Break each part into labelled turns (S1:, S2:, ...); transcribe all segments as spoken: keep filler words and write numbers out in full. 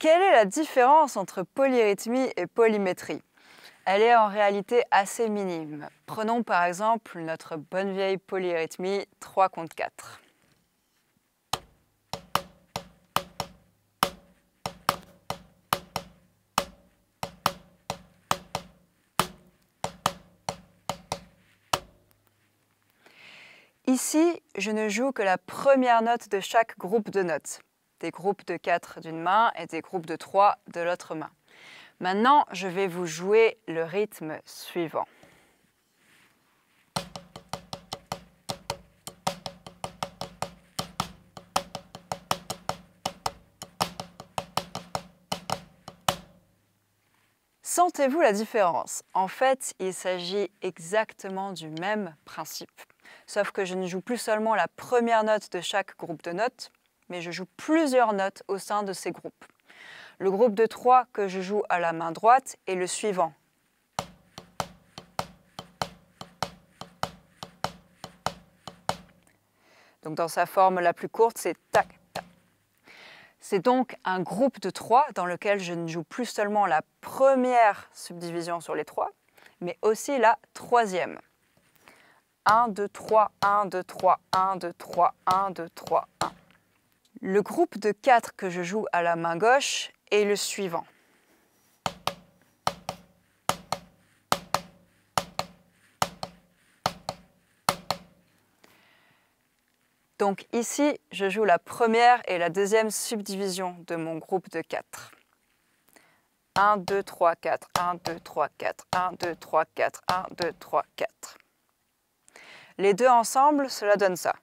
S1: Quelle est la différence entre polyrythmie et polymétrie? Elle est en réalité assez minime. Prenons par exemple notre bonne vieille polyrythmie trois contre quatre. Ici, je ne joue que la première note de chaque groupe de notes. Des groupes de quatre d'une main et des groupes de trois de l'autre main. Maintenant, je vais vous jouer le rythme suivant. Sentez-vous la différence? En fait, il s'agit exactement du même principe. Sauf que je ne joue plus seulement la première note de chaque groupe de notes, mais je joue plusieurs notes au sein de ces groupes. Le groupe de trois que je joue à la main droite est le suivant. Donc dans sa forme la plus courte, c'est tac, tac. C'est donc un groupe de trois dans lequel je ne joue plus seulement la première subdivision sur les trois, mais aussi la troisième. un, deux, trois, un, deux, trois, un, deux, trois, un, deux, trois, un. Le groupe de quatre que je joue à la main gauche est le suivant. Donc ici, je joue la première et la deuxième subdivision de mon groupe de quatre. un, deux, trois, quatre, un, deux, trois, quatre, un, deux, trois, quatre, un, deux, trois, quatre. Les deux ensemble, cela donne ça.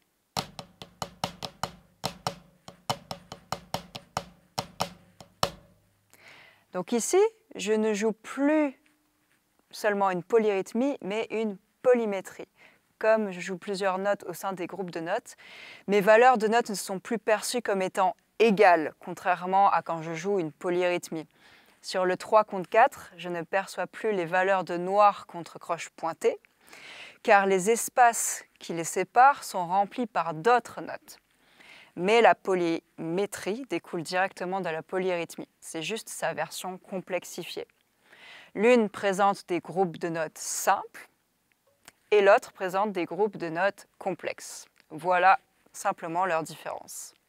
S1: Donc ici, je ne joue plus seulement une polyrythmie, mais une polymétrie. Comme je joue plusieurs notes au sein des groupes de notes, mes valeurs de notes ne sont plus perçues comme étant égales, contrairement à quand je joue une polyrythmie. Sur le trois contre quatre, je ne perçois plus les valeurs de noir contre croche pointée, car les espaces qui les séparent sont remplis par d'autres notes. Mais la polymétrie découle directement de la polyrythmie. C'est juste sa version complexifiée. L'une présente des groupes de notes simples et l'autre présente des groupes de notes complexes. Voilà simplement leur différence.